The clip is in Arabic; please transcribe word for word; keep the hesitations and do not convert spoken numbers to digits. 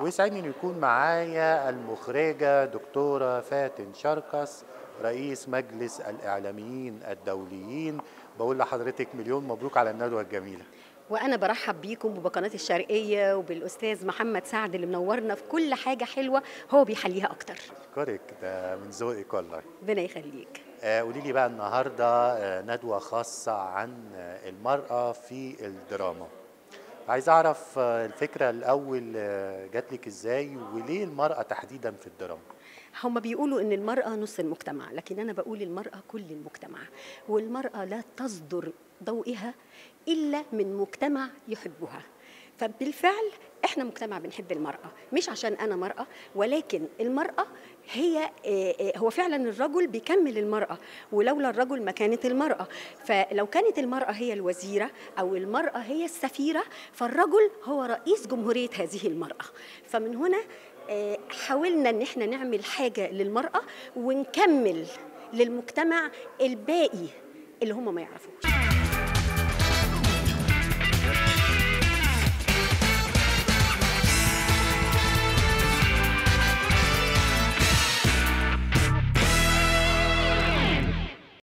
ويسعدني إنه يكون معايا المخرجة دكتورة فاتن شركس رئيس مجلس الإعلاميين الدوليين. بقول لحضرتك مليون مبروك على الندوة الجميلة. وأنا برحب بيكم وبقناة الشرقية وبالأستاذ محمد سعد اللي منورنا في كل حاجة حلوة هو بيحليها أكتر. أشكرك، ده من ذوقك والله. ربنا يخليك. آه قولي لي بقى النهارده آه ندوة خاصة عن آه المرأة في الدراما. عايز أعرف آه الفكرة الأول آه جات لك إزاي وليه المرأة تحديدا في الدراما؟ هم بيقولوا إن المرأة نص المجتمع، لكن أنا بقول المرأة كل المجتمع، والمرأة لا تصدر ضوئها إلا من مجتمع يحبها. فبالفعل احنا مجتمع بنحب المرأة، مش عشان أنا مرأة، ولكن المرأة هي هو فعلا الرجل بيكمل المرأة، ولولا الرجل ما كانت المرأة. فلو كانت المرأة هي الوزيرة أو المرأة هي السفيرة، فالرجل هو رئيس جمهورية هذه المرأة. فمن هنا حاولنا ان احنا نعمل حاجة للمرأة ونكمل للمجتمع الباقي اللي هم ما يعرفوش.